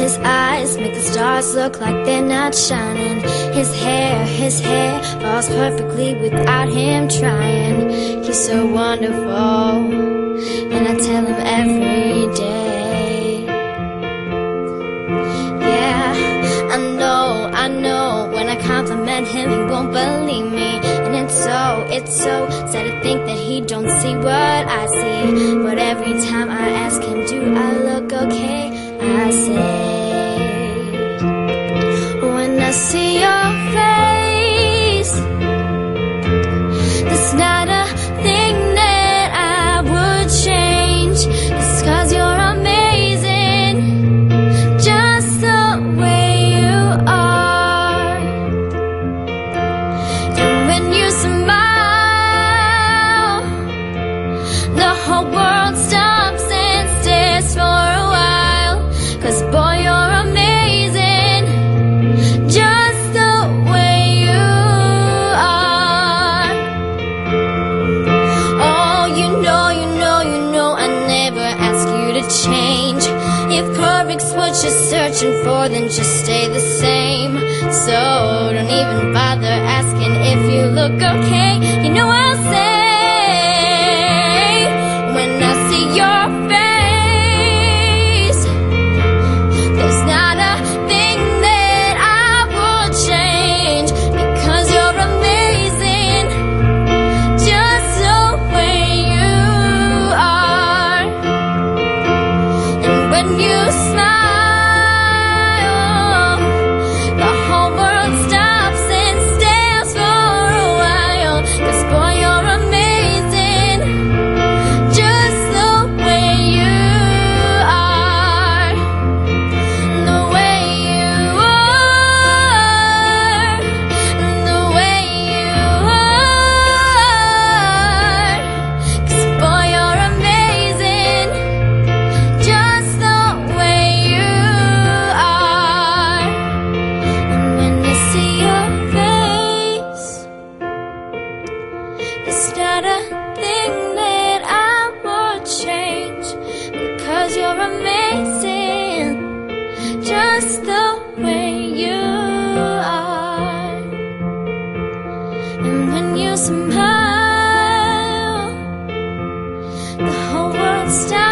His eyes make the stars look like they're not shining. His hair falls perfectly without him trying. He's so wonderful, and I tell him every day. Yeah, I know, when I compliment him he won't believe me. And it's so sad to think that he don't see what I see. But every time I ask him, do I look okay, I say, when I see your face, there's not a thing that I would change. It's 'cause you're amazing, just the way you are. And when you smile, the whole world stops and stares for a while. 'Cause boy, you're amazing, just the way you are. Oh, you know, I never ask you to change. If perfect's what you're searching for, then just stay the same. So don't even bother asking if you look okay. You know I'll say, when I see your face, there's not a thing that I would change. Because you're amazing, just the way you are. And when you smile, the whole world stops and stares for a while. 'Cause boy, you're amazing, just the way you are. The way you are, the way you are. 'Cause boy, you're amazing, just the way you are. And when you see your face, there's not a thing that I would change. Because you're amazing, just the way you are. And when you smile, the whole world stops